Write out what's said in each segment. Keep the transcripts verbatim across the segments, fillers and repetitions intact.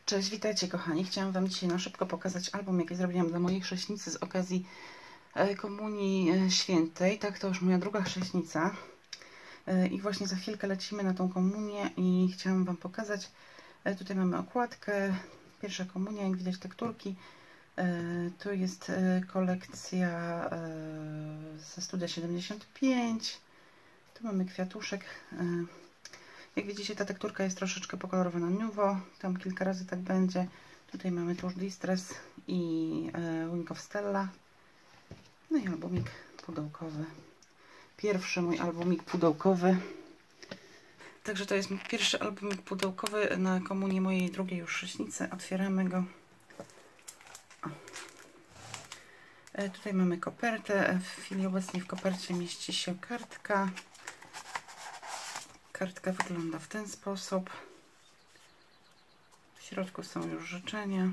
Cześć, witajcie kochani. Chciałam Wam dzisiaj na szybko pokazać album, jaki zrobiłam dla mojej chrześnicy z okazji Komunii Świętej. Tak, to już moja druga chrześnica. I właśnie za chwilkę lecimy na tą komunię i chciałam Wam pokazać. Tutaj mamy okładkę. Pierwsza komunia, jak widać tekturki. Tu jest kolekcja ze Studia siedemdziesiąt pięć. Tu mamy kwiatuszek. Jak widzicie, ta tekturka jest troszeczkę pokolorowana niuwo. Tam kilka razy tak będzie. Tutaj mamy tuż Distress i Wing of Stella. No i albumik pudełkowy. Pierwszy mój albumik pudełkowy. Także to jest mój pierwszy albumik pudełkowy na komunię mojej drugiej już chrześnicy. Otwieramy go. O. Tutaj mamy kopertę. W chwili obecnej w kopercie mieści się kartka. Kartka wygląda w ten sposób. W środku są już życzenia.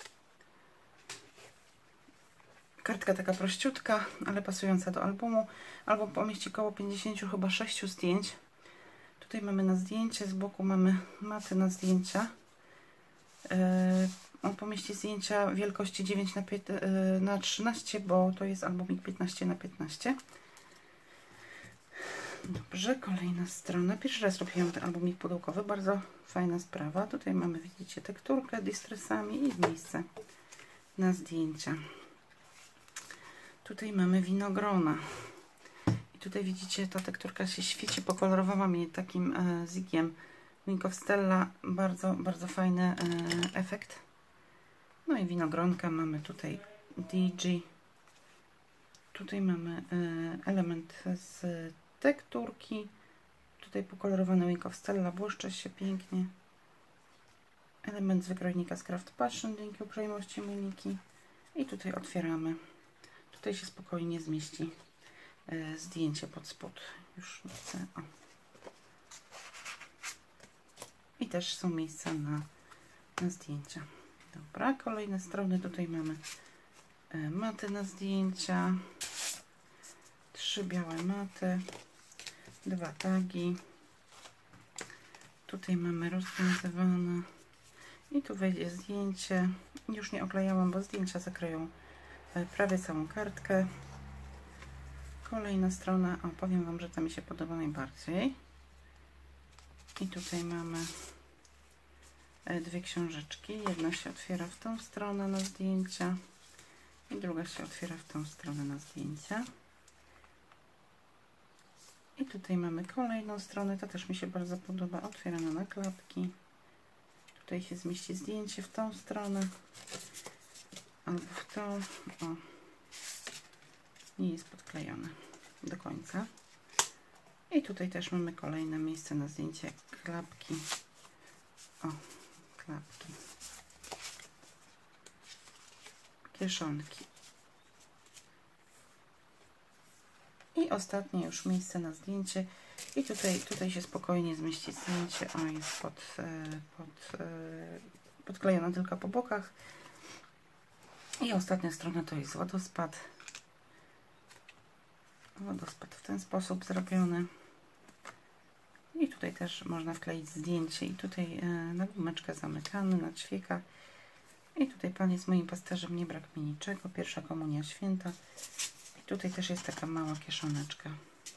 Kartka taka prościutka, ale pasująca do albumu. Album pomieści około pięćdziesiąt, chyba sześć zdjęć. Tutaj mamy na zdjęcie, z boku mamy maty na zdjęcia. On pomieści zdjęcia wielkości dziewięć na trzynaście, bo to jest albumik piętnaście na piętnaście. Dobrze, kolejna strona. Pierwszy raz robiłam ten albumik pudełkowy. Bardzo fajna sprawa. Tutaj mamy, widzicie, tekturkę distressami i miejsce na zdjęcia. Tutaj mamy winogrona. I tutaj widzicie, ta tekturka się świeci. Pokolorowałam jej takim e, zigiem Wing of Stella. Bardzo, bardzo fajny e, efekt. No i winogronka. Mamy tutaj D G. Tutaj mamy e, element z tekturki. Tutaj pokolorowany Wing of Stella, błyszczy się pięknie. Element z wykrojnika z Craft Passion, dzięki uprzejmości Moniki. I tutaj otwieramy. Tutaj się spokojnie zmieści e, zdjęcie pod spód. Już chcę. O. I też są miejsca na, na zdjęcia. Dobra, kolejne strony. Tutaj mamy e, maty na zdjęcia. Trzy białe maty. Dwa tagi. Tutaj mamy rozwiązywane. I tu wejdzie zdjęcie. Już nie oklejałam, bo zdjęcia zakryją prawie całą kartkę. Kolejna strona. O, powiem Wam, że ta mi się podoba najbardziej. I tutaj mamy dwie książeczki. Jedna się otwiera w tą stronę na zdjęcia. I druga się otwiera w tą stronę na zdjęcia. I tutaj mamy kolejną stronę, to też mi się bardzo podoba, otwierana na klapki. Tutaj się zmieści zdjęcie w tą stronę, albo w tą. O, nie jest podklejone do końca. I tutaj też mamy kolejne miejsce na zdjęcie, klapki. O, klapki. Kieszonki. I ostatnie już miejsce na zdjęcie. I tutaj, tutaj się spokojnie zmieści zdjęcie. O, jest pod, pod, podklejone tylko po bokach. I ostatnia strona to jest wodospad. Wodospad w ten sposób zrobiony. I tutaj też można wkleić zdjęcie. I tutaj na gumeczkę zamykany, na ćwieka. I tutaj Pan jest moim pasterzem, nie brak mi niczego. Pierwsza komunia święta. Tutaj też jest taka mała kieszoneczka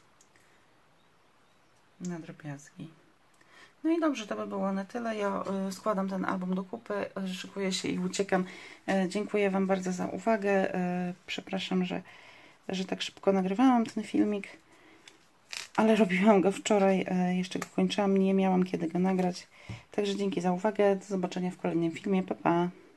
na drobiazgi. No i dobrze, to by było na tyle. Ja y, składam ten album do kupy, szykuję się i uciekam. Y, dziękuję Wam bardzo za uwagę. Y, przepraszam, że, że tak szybko nagrywałam ten filmik, ale robiłam go wczoraj, y, jeszcze go kończyłam, nie miałam kiedy go nagrać. Także dzięki za uwagę, do zobaczenia w kolejnym filmie. Pa, pa!